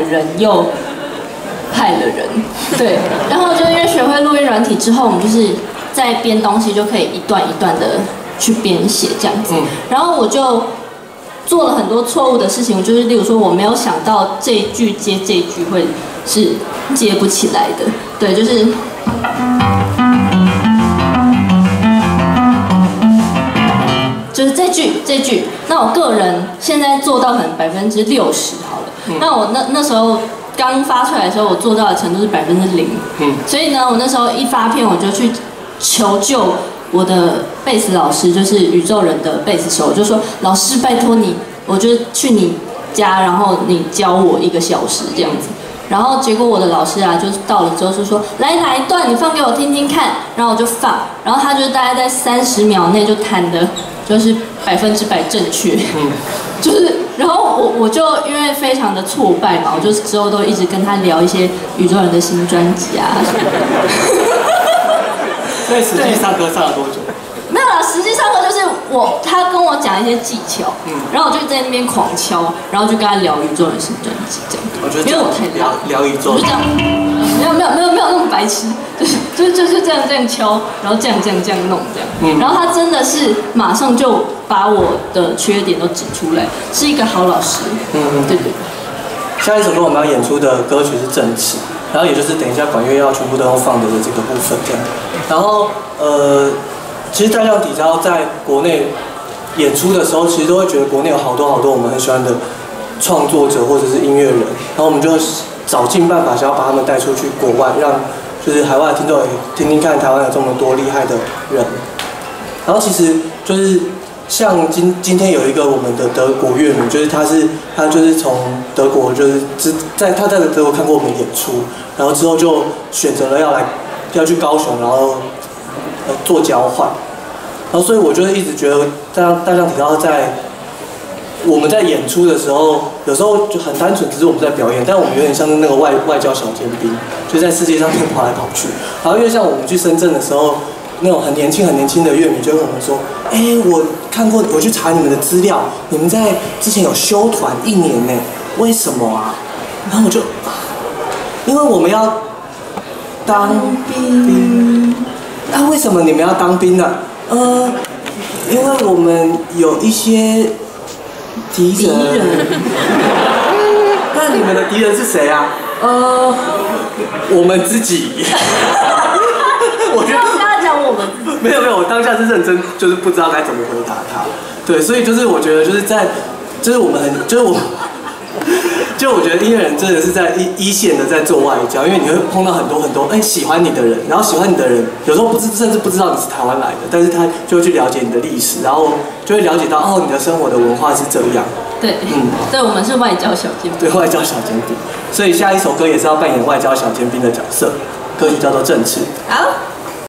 人又害了人，对。然后就因为学会录音软体之后，我们就是在编东西就可以一段一段的去编写这样子。然后我就做了很多错误的事情，就是例如说我没有想到这一句接这一句会是接不起来的，对，就是。就是这句，那我个人现在做到可能60%好了。那我那时候刚发出来的时候，我做到的程度是0%。所以呢，我那时候一发片，我就去求救我的贝斯老师，就是宇宙人的贝斯手，我就说老师拜托你，我就去你家，然后你教我1个小时这样子。然后结果我的老师啊，就是到了之后就说来哪一段你放给我听听看，然后我就放，然后他就大概在30秒内就弹的。就是100%正确，就是，然后我就因为非常的挫败嘛，我就之后都一直跟他聊一些宇宙人的新专辑啊什么的。 所以实际上歌上了多久？ 没有啦，实际上就是他跟我讲一些技巧，然后我就在那边狂敲，然后就跟他聊宇宙人新专辑这样。 我觉得因为我太聊宇宙， 就这样，没有那么白痴，就是这样敲，然后这样弄这样，然后他真的是马上就把我的缺点都指出来，是一个好老师。对。 下一首歌我们要演出的歌曲是正词，然后也就是等一下管乐要全部都要放的这个部分这样。然后其实大象体操在国内演出的时候，其实都会觉得国内有好多我们很喜欢的创作者或者是音乐人，然后我们就找尽办法想要把他们带出去国外，让就是海外的听众也听听看台湾有这么多厉害的人。然后其实就是像今天有一个我们的德国乐迷，就是他就是从德国就是他在德国看过我们演出，然后之后就选择了要去高雄，然后做交换。然后所以我就一直觉得大象体操我们在演出的时候，有时候就很单纯，只是我们在表演，但我们有点像是那个外交小尖兵，就在世界上面跑来跑去。然后因为像我们去深圳的时候，那种很年轻的乐迷就跟我们说，我看过，我去查你们的资料，你们在之前有休团1年呢，为什么啊？然后我就，因为我们要当兵。为什么你们要当兵呢？因为我们有一些敌人。那你们的敌人是谁啊？我们自己。我觉得跟他讲我们自己。 没有，我当下是认真，就是不知道该怎么回答他。对，所以就是我觉得就是我们就我觉得音乐人真的是在一线的在做外交，因为你会碰到很多喜欢你的人，然后喜欢你的人有时候甚至不知道你是台湾来的，但是他就会去了解你的历史，然后就会了解到你的生活的文化是这样。 对，对，我们是外交小尖兵。 对，外交小尖兵。所以下一首歌也是要扮演外交小尖兵的角色，歌曲叫做《正翅》。 好。